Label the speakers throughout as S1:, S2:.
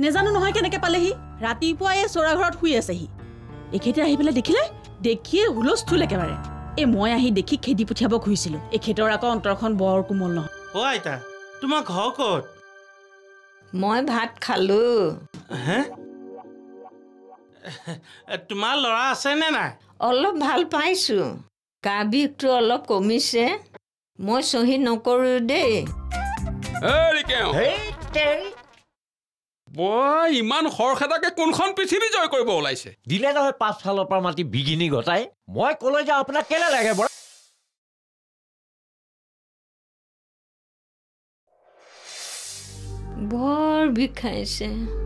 S1: নেজানো নহয় কেনেকে পালেহি ৰাতিপুৱাই চৰা ঘৰত শুই আছেহি এখেতে আহি পেলাই দেখিয়ে হুলস্থুল একেবাৰে মই আহি দেখি খেদি পঠিয়াব খুজিছিলো এখেতৰ আকৌ অন্তৰখন বৰ কোমল নহয়
S2: আইতা তোমাৰ ঘৰ ক'ত
S3: মই ভাত খালো
S2: হে তোমাৰ ল'ৰা আছে নে নাই
S3: অলপ ভাল পাইছো গা বিষটো অলপ কমিছে মই সহি নকৰো দেই
S4: ইমান খৰখেদাকে কোনখন পৃথিৱী জয় কৰিব ওলাইছে
S5: দিলে নহয় 5 ফালৰ পৰা মাটি বিগিনি গটাই মই কলৈ যাওঁ আপোনাক কেলে লাগে বৰা
S3: বৰ বিষাইছে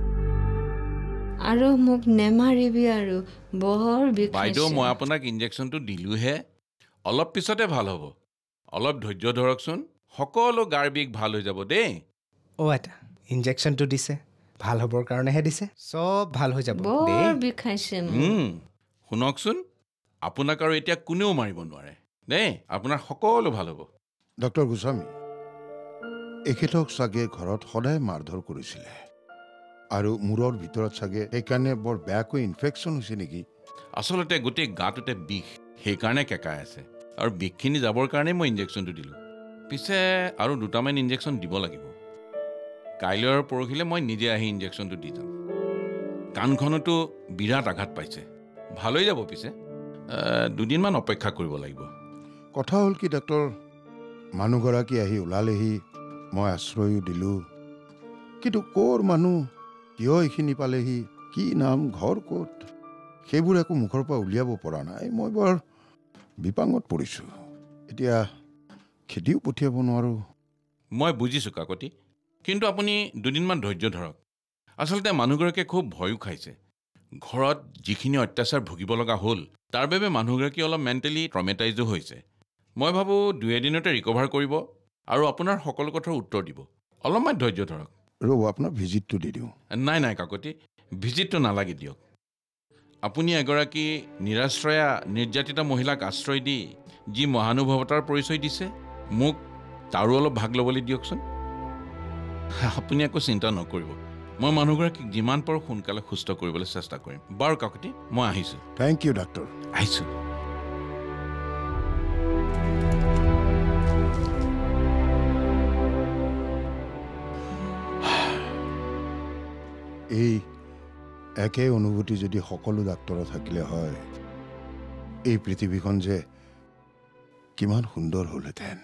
S3: আৰু মোক নেমাৰিবি আৰু বৰ বিষাইছে
S4: বাইদেউ মই আপোনাক ইনজেকচনটো দিলোহে অলপ পিছতে ভাল হ'ব অলপ ধৈৰ্য ধৰকচোন সকলো গাৰ বিষ ভাল হৈ যাব দেই
S6: আইতা ইনজেকচনটো দিছে ভাল হ'বৰ কাৰণেহে দিছে সব ভাল হৈ যাব
S3: বৰ বিষাইছে
S4: শুনকচোন আপোনাক আৰু এতিয়া কোনেও মাৰিব নোৱাৰে দেই আপোনাৰ সকলো ভাল হ'ব
S7: ডক্টৰ গোস্বামী এখেতক চাগে ঘৰত সদায় মাৰধৰ কৰিছিলে আৰু মূৰৰ ভিতৰত চাগে সেইকাৰণে বৰ বেয়াকৈ ইনফেকশ্যন হৈছে নেকি
S4: আচলতে গোটেই গাটোতে বিষ সেইকাৰণে কেঁকাই আছে আৰু বিষখিনি যাবৰ কাৰণে মই ইনজেকচনটো দিলোঁ পিছে আৰু দুটামান ইনজেকচন দিব লাগিব কাইলৈ আৰু পৰহিলে মই নিজে আহি ইনজেকচনটো দি যাম কাণখনতো বিৰাট আঘাত পাইছে ভাল হৈ যাব পিছে দুদিনমান অপেক্ষা কৰিব লাগিব
S7: কথা হ'ল কি ডক্টৰ মানুহগৰাকী আহি ওলালেহি মই আশ্ৰয়ো দিলোঁ কিন্তু ক'ৰ মানুহ কিয় এইখিনি পালেহি কি নাম ঘৰ ক'ত সেইবোৰ একো মুখৰ পৰা উলিয়াব পৰা নাই মই বৰ বিপাঙত পৰিছোঁ এতিয়া খেতিও পঠিয়াব নোৱাৰোঁ
S4: মই বুজিছোঁ কাকতি কিন্তু আপুনি দুদিনমান ধৈৰ্য ধৰক আচলতে মানুহগৰাকীয়ে খুব ভয়ো খাইছে ঘৰত যিখিনি অত্যাচাৰ ভুগিব লগা হ'ল তাৰ বাবে মানুহগৰাকী অলপ মেণ্টেলি ট্ৰমেটাইজো হৈছে মই ভাবোঁ 2 এদিনতে ৰিকভাৰ কৰিব আৰু আপোনাৰ সকলো কথাৰ উত্তৰ দিব অলপমান ধৈৰ্য ধৰক
S7: ৰ'ব আপোনাৰ ভিজিটটো দি দিওঁ
S4: নাই কাকতি ভিজিটটো নালাগে দিয়ক আপুনি এগৰাকী নিৰাশ্ৰয়া নিৰ্যাতিত মহিলাক আশ্ৰয় দি যি মহানুভৱতাৰ পৰিচয় দিছে মোক তাৰো অলপ ভাগ ল'বলৈ দিয়কচোন আপুনি একো চিন্তা নকৰিব মই মানুহগৰাকীক যিমান পাৰোঁ সোনকালে সুস্থ কৰিবলৈ চেষ্টা কৰিম বাৰু কাকতি মই আহিছোঁ
S7: থেংক ইউ ডাক্তৰ
S4: আহিছোঁ
S7: এই একে অনুভূতি যদি সকলো ডাক্তৰৰ থাকিলে হয় এই পৃথিৱীখন যে কিমান সুন্দৰ হ'লহেঁতেন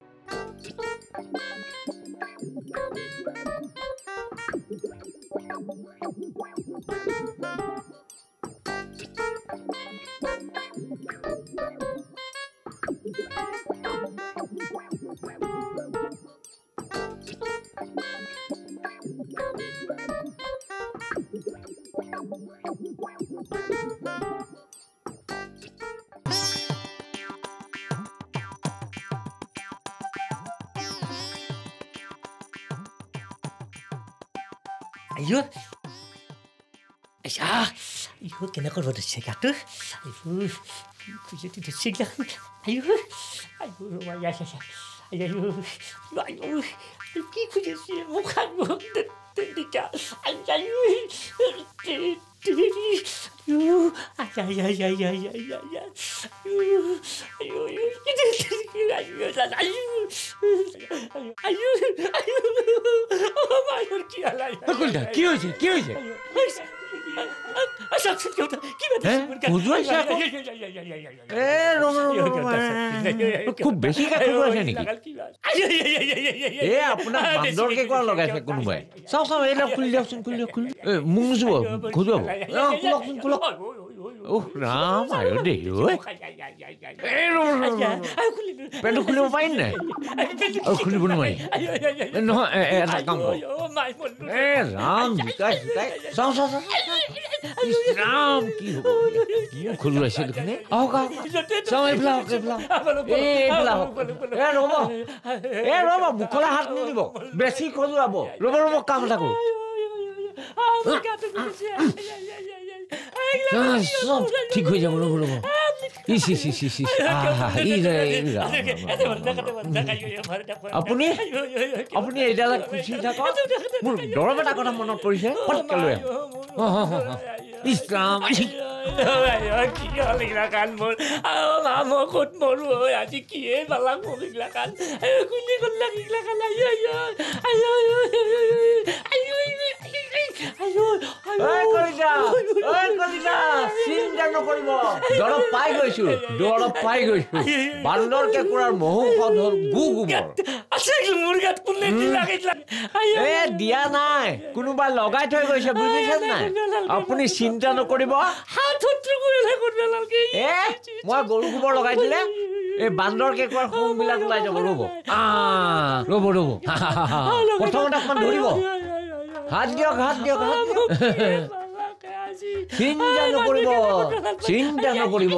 S5: Ayo. Ayo, kenapa kau dah cakap tu? Ayo, jadi dah cakap. Ayo, ayo, kau jadi bukan tidak. কি হয়েছে খুব বেশি আছে নেকি আপোনাৰ বান্দৰকে কোৱা লগাইছে কোনোবাই চাওঁ এইবিলাক খুলি দিয়কচোন মোক নুচুব খোজুৱাব খোলক ৰাম আয়ো দেই পেটটো খুলিব পাৰিম নাই আৰু খুলিব নোৱাৰি নহয় এটা কাম কৰ ৰাম জিকাই চাওঁ ৰাম কি হ'ব খোলোৱাইছে দেখোন চাওঁ এইবিলাক ৰ'ব মুখলৈ হাত নিদিব বেছি খজুৱাব ৰ'ব কাম এটা কৰোঁ চব ঠিক হৈ যাব ৰ'ব ইস ইস ইস ইস ইস আপুনি আপুনি এইডাল খুচি থাকক মোৰ দৰৱ এটা কথা মনত পৰিছে পটকে লৈ ইছলাম
S8: মই ক'ত মৰো আজি কিয়ে পালাম মৰিগিলা কাল কুলি গল্লা কিগলা কাল
S5: চিন্তা নকৰিব দৰৱ পাই গৈছো বান্দৰ কেঁকুৰাৰ মহৌষধ হ'ল গু গোবৰ দিয়া নাই কোনোবাই লগাই থৈ গৈছে বুজিছে নাই আপুনি চিন্তা নকৰিব মই গৰু গোবৰ লগাই দিলে এই বান্দৰ কেঁকুৰাৰ শুংবিলাক ওলাই যাব ৰ'ব ৰ'ব প্ৰথমতে অকণমান ধৰিব হাত দিয়ক চিন্তা নকৰিব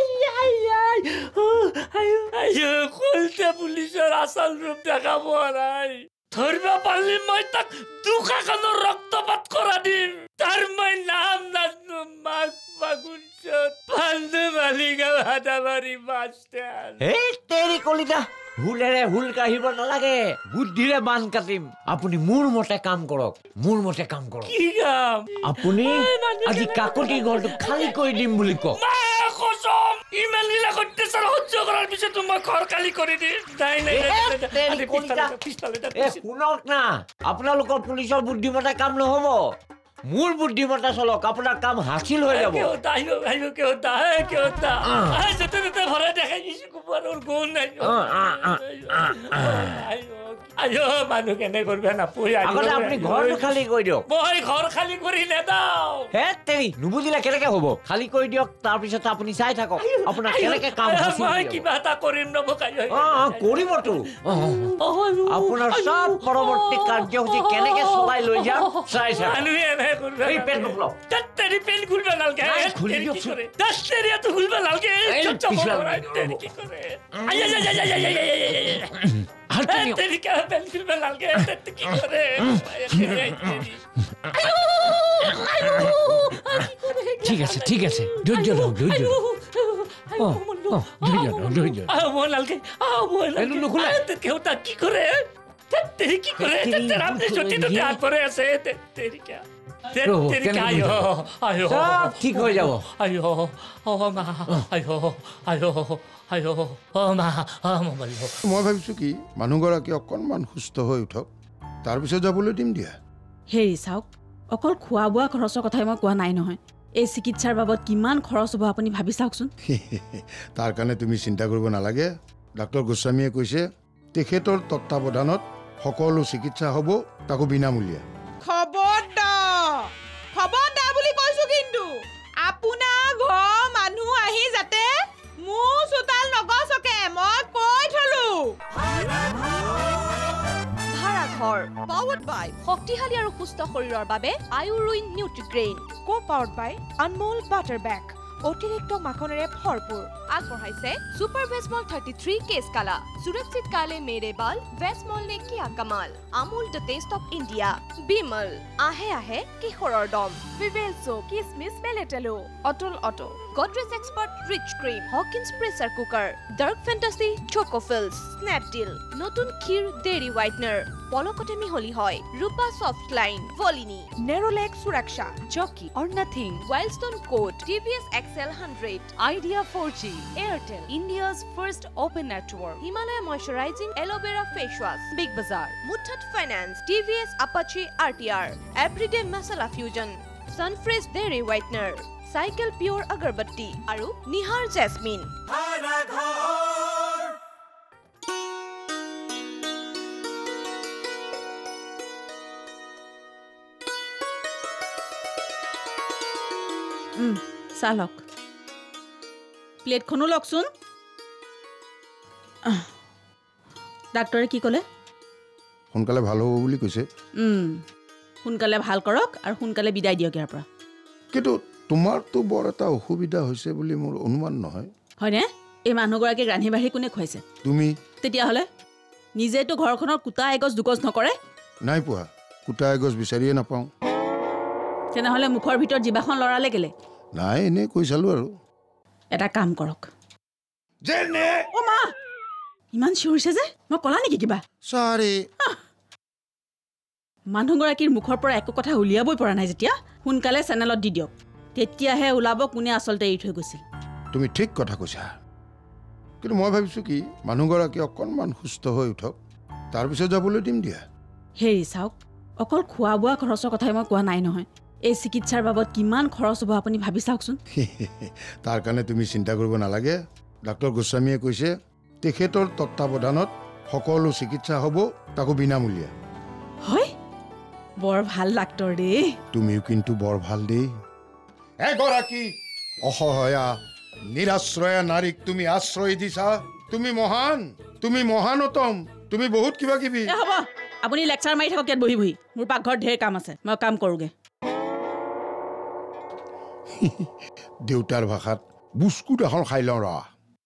S8: পুলিচৰ আচল ৰূপ দেখা পোৱা নাই ধৰিব পাৰিলে মই তাক দুখাখনৰ ৰক্তপাত কৰা দিম তাৰ মই নাম নাজানো মাক বাগুঞ্চত পাণ্ডু মালিকা ভাদাবাৰী মাষ্টাৰ
S5: এই তেৰি কলিতা ভুলেৰে ভুল কাঢ়িব নালাগে বুদ্ধিৰে বান কাটিম আপুনি মোৰ মতে কাম কৰক
S8: কি কাম
S5: আপুনি আজি কাকতি ঘৰটো খালী কৰি দিম বুলি কওক
S8: ইমান লীলা অত্যাচাৰ সহ্য কৰাৰ পিছতো মই ঘৰ খালী কৰি দিম
S5: শুনক না আপোনালোকৰ পুলিচৰ বুদ্ধিমতে কাম নহব মোৰ বুদ্ধিমতে চলক আপোনাৰ কাম হাসিল হৈ যাব
S8: মানুহ কেনে কৰিবা নাপৰি
S5: আপুনি ঘৰটো খালী কৰি দিয়ক
S8: মই ঘৰ খালী কৰি নেদাও
S5: হে তেৰি নুবুজিলে কেনেকে হ'ব খালী কৰি দিয়ক তাৰপিছত আপুনি চাই থাকক আপোনাৰ কেনেকে কাম
S8: মই কিবা এটা কৰিম
S5: কৰিবতো আপোনাৰ চব পৰৱৰ্তী কাৰ্যসূচী কেনেকে চলাই লৈ যাম চাই চাই পেন
S8: খুলবা নালগে খুলবা নালগে
S5: ঠিক আছে ধৈৰ্য
S8: কি কৰে
S5: ঠিক হৈ যাব
S7: মই ভাবিছো কি মানুহগৰাকী অকণমান সুস্থ হৈ উঠক তাৰপিছত যাবলৈ দিম দিয়া
S1: হেৰি চাওক অকল খোৱা বোৱা খৰচৰ কথাই মই কোৱা নাই নহয় এই চিকিৎসাৰ বাবদ কিমান খৰচ হ'ব আপুনি ভাবি চাওকচোন
S7: তাৰ কাৰণে তুমি চিন্তা কৰিব নালাগে ডাক্তৰ গোস্বামীয়ে কৈছে তেখেতৰ তত্ত্বাৱধানত সকলো চিকিৎসা হ'ব তাকো বিনামূলীয়া
S1: খবৰদাৰ বুলি কৈছো কিন্তু আপোনাৰ ঘৰ মানুহ আহি যাতে মোৰ চোতাল নগছকে মই কৈ থলো
S9: ভাড়াঘৰ পাৱাৰ্ড বাই শক্তিশালী আৰু সুস্থ শৰীৰৰ বাবে আয়ুৰুইন Nutrigrain co powered by Anmol butter bake অতিৰিক্ত মাখনেৰে ভৰপূৰ আগবঢ়াইছে সুপাৰ ভেজমল 33 কেছ কালা সুৰক্ষিত কালে মেৰে বাল ভেজমল নে কিয়া কমাল Amul the taste of India Vimal আহে কিশোৰৰ দম ভিভেল সোপ কিসমিস পেলেটেলো অটল অটো Godrej expert rich cream Hawkins pressure cooker Dark Fantasy Choco Fills Snapdeal নতুন ক্ষীৰ ডেইৰী হোৱাইটনাৰ পলকতে মিহলি হয় Rupa soft line Volini Nerolac Suraksha Jockey or nothing Wild Stone code TVS XL 100 Idea 4G Airtel India's first open network Himalaya moisturizing aloe vera face wash Big Bazaar Muthoot finance TVS Apache আৰটিআৰ everyday masala fusion Sunfresh dairy whitener Cycle pure agarbatti আৰু Nihar jasmine
S1: চাহ লওক প্লেটখনো লওকচোন ডাক্তৰে কি ক'লে
S7: সোনকালে ভাল হ'ব বুলি কৈছে
S1: সোনকালে ভাল কৰক আৰু সোনকালে বিদায় দিয়ক ইয়াৰ পৰা
S7: কিন্তু তোমাৰতো বৰ এটা অসুবিধা হৈছে বুলি মোৰ অনুমান নহয়
S1: হয়নে এই মানুহগৰাকীক ৰান্ধি বাঢ়ি কোনে খুৱাইছে
S7: তুমি
S1: তেতিয়াহ'লে নিজেতো ঘৰখনৰ কুটা এগছ দুগছ নকৰে
S7: নাই পোৱা কুটা এগছ বিচাৰিয়ে নাপাওঁ
S1: তেনেহ'লে মুখৰ ভিতৰত জিভাখন লৰালে কেলে
S7: নাই এনেই কৈ চালোঁ আৰু
S1: এটা কাম কৰক
S7: যেনে
S1: অ' মা ইমান চিঞৰিছে যে মই ক'লা নেকি কিবা
S7: সৰি
S1: মানুহগৰাকীৰ মুখৰ পৰা একো কথা উলিয়াবই পৰা নাই যেতিয়া সোনকালে চেনেলত দি দিয়ক তেতিয়াহে ওলাব কোনে আচলতে এৰি থৈ গৈছিল
S7: তুমি ঠিক কথা কৈছা কিন্তু মই ভাবিছোঁ কি মানুহগৰাকী অকণমান সুস্থ হৈ উঠক তাৰপিছত যাবলৈ দিম দিয়া
S1: হেৰি চাওক অকল খোৱা বোৱা খৰচৰ কথাই মই কোৱা নাই নহয় এই চিকিৎসাৰ বাবদ কিমান খৰচ হ'ব আপুনি ভাবি চাওকচোন
S7: তাৰ কাৰণে তুমি চিন্তা কৰিব নালাগে ডাক্তৰ গোস্বামীয়ে কৈছে তেখেতৰ তত্ত্বাৱধানত সকলো চিকিৎসা হ'ব তাকো বিনামূলীয়া
S1: হয় বৰ ভাল ডাক্তৰ দেই
S7: তুমিও কিন্তু বৰ ভাল দেই এগৰাকী অসহায়া নিৰাশ্ৰয়া নাৰীক তুমি আশ্ৰয় দিছা তুমি মহানতম তুমি বহুত কিবা কিবি
S1: হ'ব আপুনি লেকচাৰ মাৰি থাকক ইয়াত বহি বহি মোৰ পাকঘৰত ঢেৰ কাম আছে মই কাম কৰোগে
S7: দেউতাৰ ভাষাত বুস্কুট এখন খাই লওঁ ৰ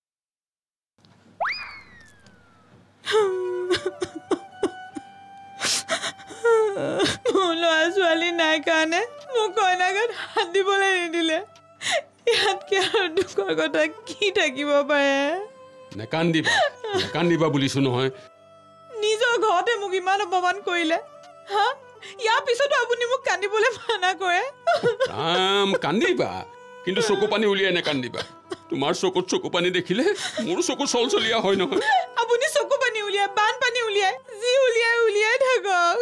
S1: ল'ৰা ছোৱালী নাই কাৰণে মোক কইনাঘাট হাত দিবলৈ নিদিলে ইয়াতকে আৰু দুখৰ কথা কি থাকিব পাৰে
S10: নেকান্দিবা বুলিছো নহয়
S1: নিজৰ ঘৰতে মোক ইমান অপমান কৰিলে হা ইয়াৰ পিছতো আপুনি মোক কান্দিবলৈ মানা কৰে
S10: কান্দিবা কিন্তু চকু পানী উলিয়াই নেকান্দিবা তোমাৰ চকুত চকু পানী দেখিলে মোৰ চকু চলচলীয়া হয় নহয়
S1: আপুনি চকু পানী উলিয়াই বান পানী উলিয়াই যি উলিয়াই থাকক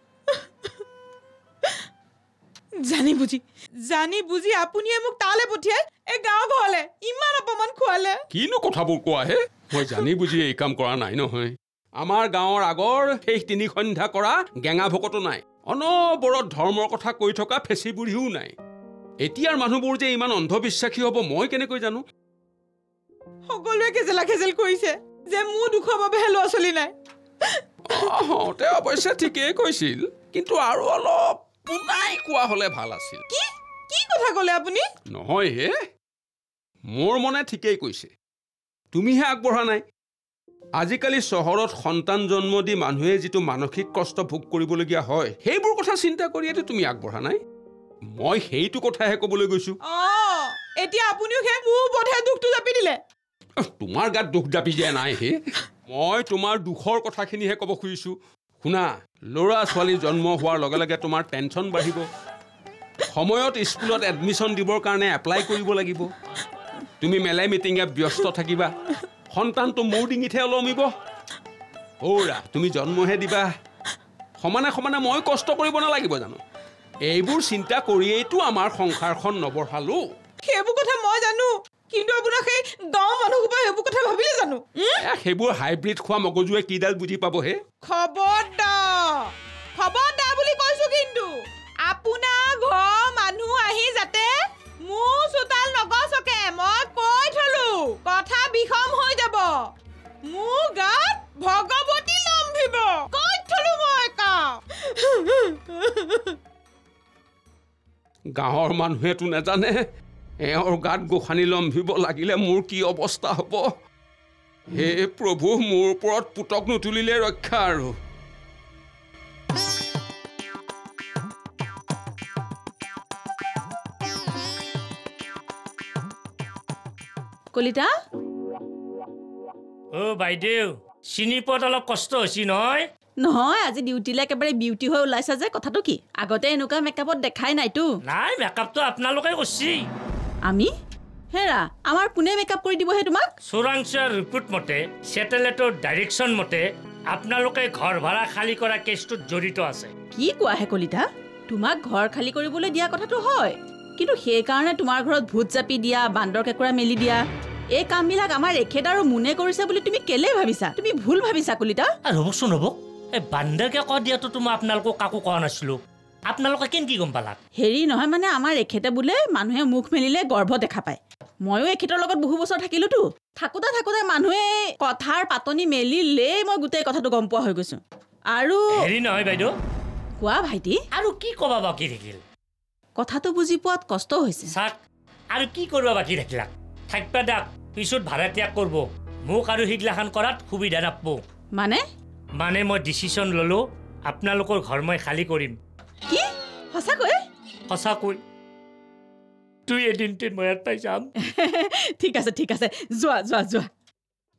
S1: জানি বুজি আপুনিয়ে মোক তালে পঠিয়াই এই গাঁও ঘৰলে ইমান অপমান খোৱালে
S10: কিনো কথাবোৰ কোৱা হে মই জানি বুজি এই কাম কৰা নাই নহয় আমাৰ গাঁৱৰ আগৰ শেষ 3 সন্ধ্যা কৰা গেঙা ভকতো নাই অনবৰত ধৰ্মৰ কথা কৈ থকা ফেচি বুঢ়ীও নাই এতিয়াৰ মানুহবোৰ যে ইমান অন্ধবিশ্বাসী হ'ব মই কেনেকৈ জানো
S1: সকলোৱে খেজেল কৰিছে যে মোৰ দুখৰ বাবেহে ল'ৰা ছোৱালী নাই
S10: তেওঁ অৱশ্যে ঠিকেই কৈছিল কিন্তু আৰু অলপ পুনাই কোৱা হ'লে ভাল আছিল
S1: কি কথা ক'লে আপুনি
S10: নহয় হে মোৰ মনে ঠিকেই কৈছে তুমিহে আগবঢ়া নাই আজিকালি চহৰত সন্তান জন্ম দি মানুহে যিটো মানসিক কষ্ট ভোগ কৰিবলগীয়া হয় সেইবোৰ কথা চিন্তা কৰিয়েতো তুমি আগবঢ়া নাই মই সেইটো কথাহে ক'বলৈ গৈছো
S1: এতিয়া আপুনিও সেই মোৰ ওপৰতহে দুখটো জাপি দিলে
S10: তোমাৰ গাত দুখ জাপি দিয়া নাই হে মই তোমাৰ দুখৰ কথাখিনিহে ক'ব খুজিছো শুনা ল'ৰা ছোৱালী জন্ম হোৱাৰ লগে লগে তোমাৰ টেনশ্যন বাঢ়িব সময়ত স্কুলত এডমিশ্যন দিবৰ কাৰণে এপ্লাই কৰিব লাগিব তুমি মেলাই মিটিঙে ব্যস্ত থাকিবা সন্তানটো মোৰ ডিঙিতহে ওলমিব ওৰা তুমি জন্মহে দিবা সমানে সমানে মই কষ্ট কৰিব নালাগিব জানো এইবোৰ চিন্তা কৰিয়েইতো আমাৰ সংসাৰখন নবঢ়ালো
S1: সেইবোৰ কথা মই জানো কিন্তু আপোনাক সেই গাঁৱৰ মানুহসোপাই সেইবোৰ কথা ভাবিলে জানো
S10: সেইবোৰ হাইব্ৰিড খোৱা মগজুৱে কিডাল বুজি পাব হে
S1: খবৰদাৰ বুলি কৈছো কিন্তু আপোনাৰ ঘৰ মানুহ আহি যাতে মোৰ চোতাল নগছকে মই কৈ থলো কথা বিষম হৈ যাব মোৰ গাত ভগৱতী লম্ভিব কৈ থলো মই
S10: গাঁৱৰ মানুহেতো নেজানে এওঁৰ গাত গোসানী লম্ভিব লাগিলে মোৰ কি অৱস্থা হ'ব হে প্ৰভু মোৰ ওপৰত পুতক নুতুলিলে ৰক্ষা আৰু
S1: কলিতা
S8: বাইদেউ চিনি পোৱাত অলপ কষ্ট হৈছে
S1: নহয় আজি ডিউটিলে একেবাৰে বিউটি হৈ ওলাইছা যে কথাটো কি আগতে এনেকুৱা মেকআপত দেখাই নাইতো
S8: নাই মেকআপটো আপোনালোকে কৰিছি
S1: আমি হেৰা আমাৰ কোনে মেকআপ কৰি দিবহে তোমাক
S8: চোৰাংচোৱাৰ ৰিপৰ্ট মতে চেটেলাইটৰ ডাইৰেকশ্যন মতে আপোনালোকে ঘৰ ভাড়া খালী কৰা কেছটোত জড়িত আছে
S1: কি কোৱা হে কলিতা তোমাক ঘৰ খালী কৰিবলৈ দিয়া কথাটো হয় কিন্তু সেইকাৰণে তোমাৰ ঘৰত ভূত জাপি দিয়া বান্দৰ কেকুৰা মেলি দিয়া এই কামবিলাক আমাৰ এখেত আৰু মুনে কৰিছে বুলি তুমি কেলে ভাবিছা তুমি ভুল ভাবিছা কলিতা
S8: ৰ'বচোন ৰ'ব এই বান্দৰ কেকুৰা দিয়াটো মই আপোনালোকক কাকো কোৱা নাছিলো আপোনালোকে কেনেকৈ গম পালাক
S1: হেৰি নহয় মানে আমাৰ এখেতে বোলে মানুহে মুখ মেলিলে গৰ্ভ দেখা পায় ময়ো এখেতৰ লগত বহু বছৰ থাকিলোতো থাকোতে মানুহে কথাৰ পাতনি মেলিলেই মই গোটেই কথাটো গম পোৱা হৈ গৈছো আৰু
S8: হেৰি নহয় বাইদেউ
S1: কোৱা ভাইটি
S8: আৰু কি ক'বা বাকী থাকিল
S1: কথাটো বুজি পোৱাত কষ্ট হৈছে
S8: চাক আৰু কি কৰিব বাকী থাকিলাক থাকবা দাক পিছত ভাড়া ত্যাগ কৰিব মোক আৰু সিগলাখান কৰাত সুবিধা নাপাব মানে মই ডিচিশ্যন ল'লো আপোনালোকৰ ঘৰ মই খালী কৰিম
S1: কি সঁচাকৈ
S8: তুই এদিন মই ইয়াত পাই যাম
S1: ঠিক আছে যোৱা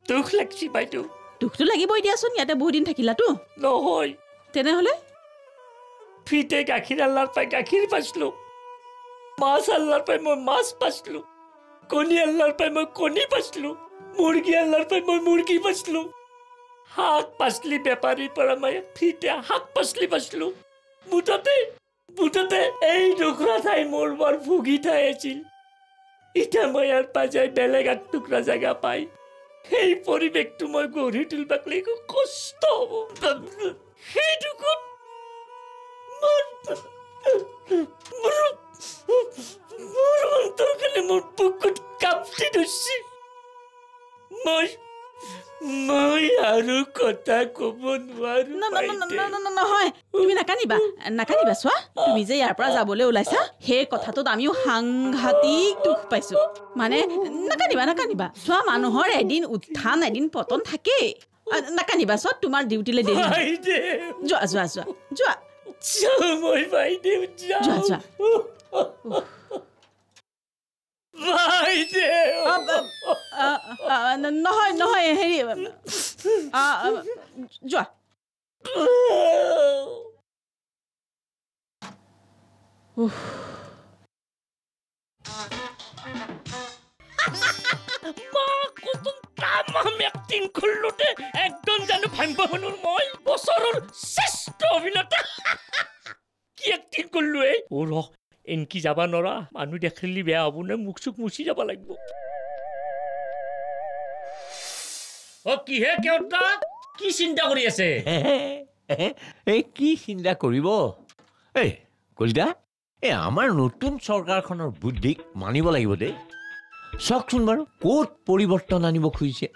S8: দুখ লাগছি বাইদেউ
S1: দুখটো লাগিবই দিয়াচোন ইয়াতে বহুত দিন থাকিলাতো
S8: নহয়
S1: তেনেহ'লে
S8: ফ্ৰীতে গাখীৰ আল্লাৰ পাই গাখীৰ পাইছিলোঁ মাছ আল্লাৰ পাই মই মাছ পাইছিলোঁ কণী আল্লাৰ পাই মই কণী পাইছিলোঁ মুৰ্গী আল্লাৰ পাই মই মুৰ্গী পাইছিলোঁ শাক পাচলি বেপাৰীৰ পৰা মই ফ্ৰীতে শাক পাচলি পাইছিলোঁ মুঠতে এই টুকুৰা ঠাই মোৰ বৰ ভুগি ঠাই আছিল এতিয়া মই ইয়াৰ পৰা যাই বেলেগ এক টুকুৰা জেগা পাই সেই পৰিৱেশটো মই গঢ়ি তুলিবাক লাগিব কষ্ট হ'ব সেইটুকুত মোৰ অন্তৰ কাৰণে মোৰ বুকুত কাঁপি ধৰিছে মই আৰু কথা ক'ব নোৱাৰো
S1: নহয় তুমি নাকানিবা চোৱা তুমি যে ইয়াৰ পৰা যাবলৈ ওলাইছা সেই কথাটোত আমিও সাংঘাতিক দুখ পাইছো মানে নাকানিবা চোৱা মানুহৰ এদিন উত্থান এদিন পতন থাকেই নাকানিবা চোৱা তোমাৰ ডিউটিলৈ দেৰি যোৱা
S8: মই বাইদেউ
S1: যোৱা নহয় হেৰি যোৱা
S8: এক্টিং কৰিলোতে একদম জানো ভাবিব শুনো মই বছৰৰ শ্ৰেষ্ঠ অভিনেতা কি এক্টিং কৰিলো এনকি যাবা নৰা মানুহ দেখিলি বেয়া হ'ব নে মুখ চুখ মুচি যাব লাগিব কিহে কেউতা কি চিন্তা কৰি আছে
S5: এই কি চিন্তা কৰিব এই কলিতা আমাৰ নতুন চৰকাৰখনৰ বুদ্ধিক মানিব লাগিব দেই চাওকচোন বাৰু ক'ত পৰিৱৰ্তন আনিব খুজিছে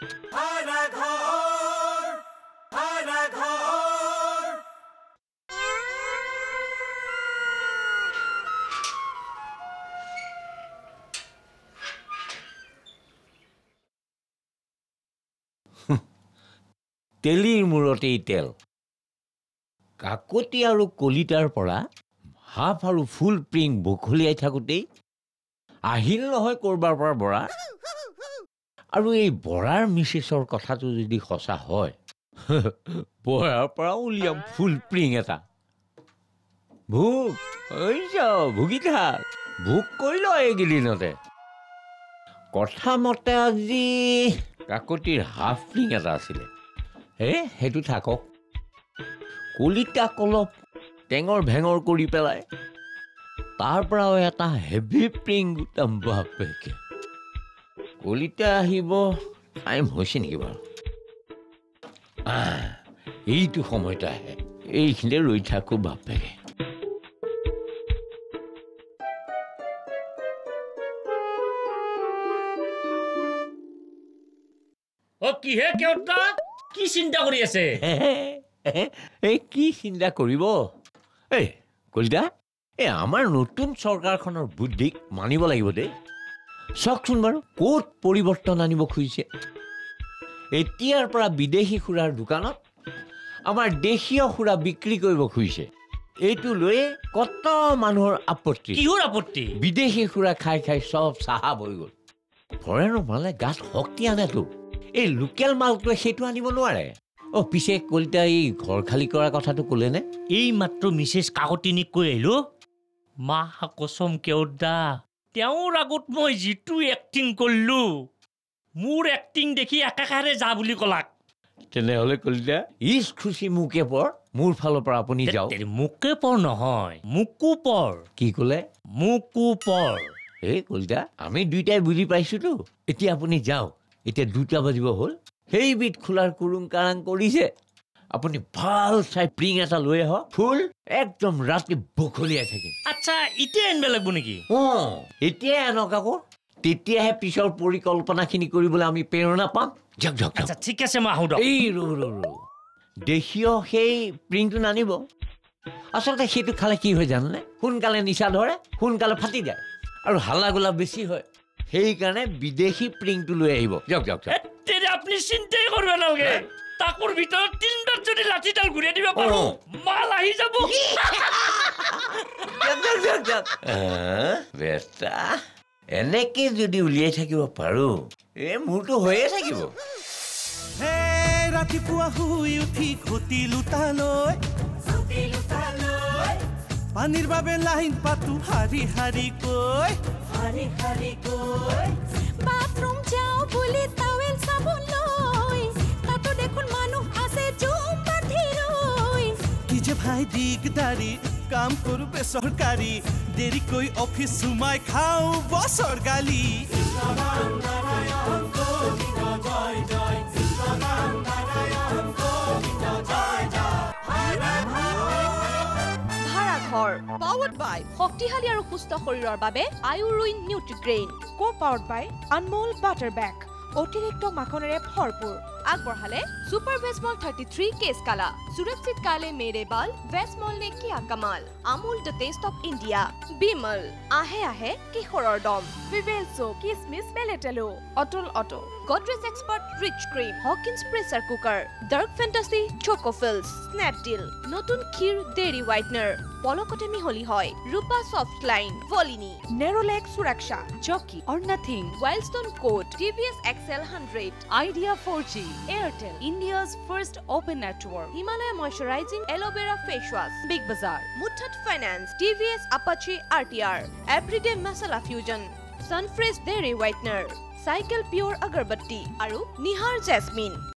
S5: তেলিৰ মূৰতেই তেল কাকতি আৰু কলিতাৰ পৰা হাফ আৰু ফুল প্ৰিং বখলিয়াই থাকোঁতেই আহিল নহয় কৰবাৰ পৰা বৰা আৰু এই বৰাৰ মিছেছৰ কথাটো যদি সঁচা হয় বৰাৰ পৰা উলিয়াম ফুল প্ৰিং এটা ভোগী থাক ভোগ কৰি ল এইকেইদিনতে কথা মতে আজি কাকতিৰ হাফ প্ৰিং এটা আছিলে সেইটো থাকক কলিতাক অলপ টেঙৰ ভেঙৰ কৰি পেলাই তাৰ পৰাও এটা হেভি প্ৰিং গোটাম বাপেকে কলিতা আহিব টাইম হৈছে নেকি বাৰু এইটো সময়তে আহে এইখিনিতে ৰৈ থাকো বাপেকে
S8: কিহে কেউতা কি চিন্তা কৰি আছে
S5: এই কি চিন্তা কৰিব এই কলিতা আমাৰ নতুন চৰকাৰখনৰ বুদ্ধিক মানিব লাগিব দেই চাওকচোন বাৰু ক'ত পৰিৱৰ্তন আনিব খুজিছে এতিয়াৰ পৰা বিদেশী সুৰাৰ দোকানত আমাৰ দেশীয় সুৰা বিক্ৰী কৰিব খুজিছে এইটো লৈ কত মানুহৰ আপত্তি
S8: কিহৰ আপত্তি
S5: বিদেশী সুৰা খাই খাই চব চাহাব হৈ গ'ল ফৰেনৰ মালে গাত শক্তি আনেতো এই লোকেল মালটোৱে সেইটো আনিব নোৱাৰে পিছে কলিতা এই ঘৰ খালী কৰা কথাটো ক'লেনে
S8: এই মাত্ৰ মিছেছ কাকতিনীক কৈ আহিলো মা কচম কেউদা তেওঁৰ আগত মই যিটো এক্টিং কৰিলো মোৰ এক্টিং দেখি একাকাৰে যা বুলি ক'লাক
S5: তেনেহ'লে কলিতা ইজ খুচি মোকে পৰ মোৰ ফালৰ পৰা আপুনি যাওক
S8: মোকে পৰ নহয় মোকো পৰ
S5: কি ক'লে
S8: মোকো পৰ
S5: এই কলিতা আমি দুইটাই বুজি পাইছোতো এতিয়া আপুনি যাওক এতিয়া 2টা বাজিব হ'ল সেইবিধ খোলাৰ কুৰুং কাৰাং কৰিছে আপুনি ভাল চাই প্ৰিং এটা লৈ আহক ফুল একদম ৰাতি বখলিয়াই থাকিম
S8: আচ্ছা এতিয়া আনিব লাগিব নেকি
S5: এতিয়াই আনক আকৌ তেতিয়াহে পিছৰ পৰিকল্পনাখিনি কৰিবলৈ আমি প্ৰেৰণা পাম যাওক যাওক
S8: আচ্ছা ঠিক আছে মই আহোঁ
S5: এই দেশীয় সেই প্ৰিংটো নানিব আচলতে সেইটো খালে কি হয় জানেনে সোনকালে নিচা ধৰে সোনকালে ফাটি যায় আৰু হাল্লা গোলা বেছি হয় সেইকাৰণে বিদেশী প্ৰিংটো লৈ আহিব যাওক যাওক
S8: আপুনি চিন্তাই কৰিব নালাগে তাকৰ ভিতৰত 3বাৰ যদি লাঠিডাল ঘূৰাই দিব পাৰো মাল আহি যাব
S5: এনেকে যদি উলিয়াই থাকিব পাৰো মোৰতো হৈয়ে থাকিব
S11: হে ৰাতিপুৱা শুই উঠি ঘটি লুটালৈ পানীৰ বাবে লাইন পাতো হাৰি হাৰি কৈ
S12: বাথৰুম যাও বুলি টাৱেল চাবোন লৈ তাতো দেখোন মানুহ আছে জুম বান্ধি ৰৈ
S11: কি যে ভাই দিগদাৰি কাম কৰো বেচৰকাৰী দেৰিকৈ অফিচ সোমাই খাওঁ বছৰ গালি
S9: ভাড়াঘৰ পাৱাৰ্ড বাই শক্তিশালী আৰু সুস্থ শৰীৰৰ বাবে আয়ুৰুইন Nutrigrain
S13: co-powered by Anmol butter bake অতিৰিক্ত মাখনেৰে ভৰপূৰ
S9: আগবঢ়ালে সুপাৰ ভেজমল 33 কেছ কালা সুৰক্ষিত কালে মেৰে বাল ভেজমল নে কিয়া কমাল Amul the taste of India Vimal আহে আহে কিশোৰৰ দম
S13: ভিভেল সোপ কিসমিস বেলেটেলো অটল অটো
S9: Godrej expert rich cream Hawkins pressure cooker Dark Fantasy Choco Fills Snapdeal নতুন ক্ষীৰ ডেইৰী হোৱাইটনাৰ পলকতে মিহলি হয় Rupa soft line Volini
S13: Nerolac Suraksha Jockey or nothing
S9: Wild Stone code TVS XL 100
S13: Idea 4G Airtel India's first open network
S9: Himalaya moisturizing aloe vera face wash
S13: Big Bazaar
S9: Muthat Finance TVS Apache RTR Everyday Masala Fusion Sunfresh Dairy Whitener Cycle Pure Agarbatti আৰু Nihar Jasmine